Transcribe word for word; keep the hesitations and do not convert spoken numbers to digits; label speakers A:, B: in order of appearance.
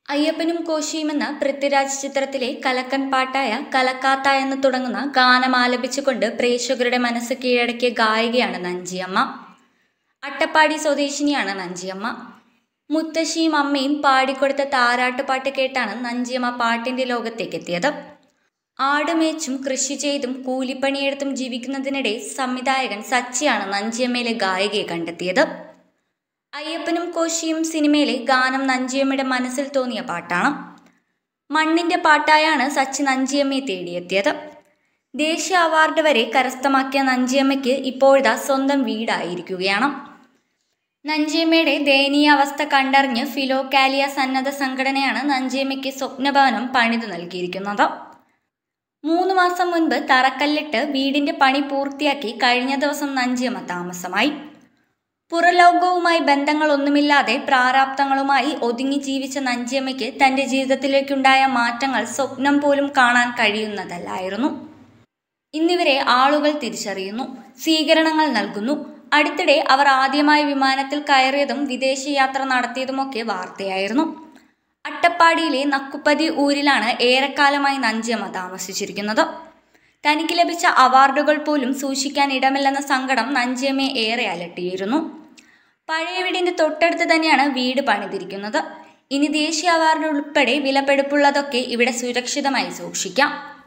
A: അയ്യപ്പനും കോശിയും എന്ന പൃഥ്വിരാജ് ചിത്രത്തിലെ കലക്കൻ പാട്ടായ കലക്കാത്ത എന്ന് തുടങ്ങുന്ന ഗാനം ആലപിച്ചുകൊണ്ട് പ്രേക്ഷകരുടെ മനസ്സ് കീഴടക്കിയ ഗായികയാണ് നഞ്ചിയമ്മ. അട്ടപ്പാടി സ്വദേശിനിയാണ് നഞ്ചിയമ്മ. മുത്തശ്ശിയും അമ്മയും പാടിക്കൊടുത്ത താരാട്ടുപാട്ട് കേട്ടാണ് നഞ്ചിയമ്മ പാട്ടിന്റെ ലോകത്തേക്ക് എത്തിയത്. ആടുമേച്ചും കൃഷി ചെയ്തും കൂലിപ്പണിയെടുത്തും ജീവിക്കുന്നതിനിടെ സംവിധായകൻ സച്ചിയാണ് നഞ്ചിയമ്മയിലെ ഗായികയെ കണ്ടെത്തിയത്. അയ്യപ്പനും കോശിയും സിനിമയിലെ ഗാനം നഞ്ചിയമ്മയുടെ മനസ്സിൽ തോന്നിയ പാട്ടാണ്. മണ്ണിന്റെ പാട്ടായാണ് സച്ചി നഞ്ചിയമ്മയെ തേടിയെത്തിയത്. ദേശീയ അവാർഡ് വരെ കരസ്ഥമാക്കിയ നഞ്ചിയമ്മയ്ക്ക് ഇപ്പോഴത്തെ സ്വന്തം വീടായിരിക്കുകയാണ്. നഞ്ചിയമ്മയുടെ ദയനീയ അവസ്ഥ കണ്ടറിഞ്ഞ് ഫിലോകാലിയ സന്നദ്ധ സംഘടനയാണ് നഞ്ചിയമ്മയ്ക്ക് സ്വപ്നഭവനം പണിതു നൽകിയിരിക്കുന്നത്. മൂന്ന് മാസം മുൻപ് തറക്കല്ലിട്ട് വീടിന്റെ പണി പൂർത്തിയാക്കി കഴിഞ്ഞ ദിവസം നഞ്ചിയമ്മ താമസമായി. പുറലോകവുമായി ബന്ധങ്ങളൊന്നുമില്ലാതെ പ്രാരാബ്ദങ്ങളുമായി ഒതുങ്ങി ജീവിച്ച നഞ്ചിയമ്മയ്ക്ക് തന്റെ ജീവിതത്തിലേക്കുണ്ടായ മാറ്റങ്ങൾ സ്വപ്നം പോലും കാണാൻ കഴിയുന്നതല്ലായിരുന്നു. ഇന്നിവരെ ആളുകൾ തിരിച്ചറിയുന്നു, സ്വീകരണങ്ങൾ നൽകുന്നു. അടുത്തിടെ അവർ ആദ്യമായി വിമാനത്തിൽ കയറിയതും വിദേശയാത്ര നടത്തിയതുമൊക്കെ വാർത്തയായിരുന്നു. അട്ടപ്പാടിയിലെ നക്കുപ്പതി ഊരിലാണ് ഏറെക്കാലമായി നഞ്ചിയമ്മ താമസിച്ചിരിക്കുന്നത്. തനിക്ക് ലഭിച്ച അവാർഡുകൾ പോലും സൂക്ഷിക്കാൻ ഇടമില്ലെന്ന സങ്കടം നഞ്ചിയമ്മയെ ഏറെ അലട്ടിയിരുന്നു. പഴയ വീടിന്റെ തൊട്ടടുത്ത് തന്നെയാണ് വീട് പണിതിരിക്കുന്നത്. ഇനി ദേശീയ അവാർഡ് ഉൾപ്പെടെ വിലപിടിപ്പുള്ളതൊക്കെ ഇവിടെ സുരക്ഷിതമായി സൂക്ഷിക്കാം.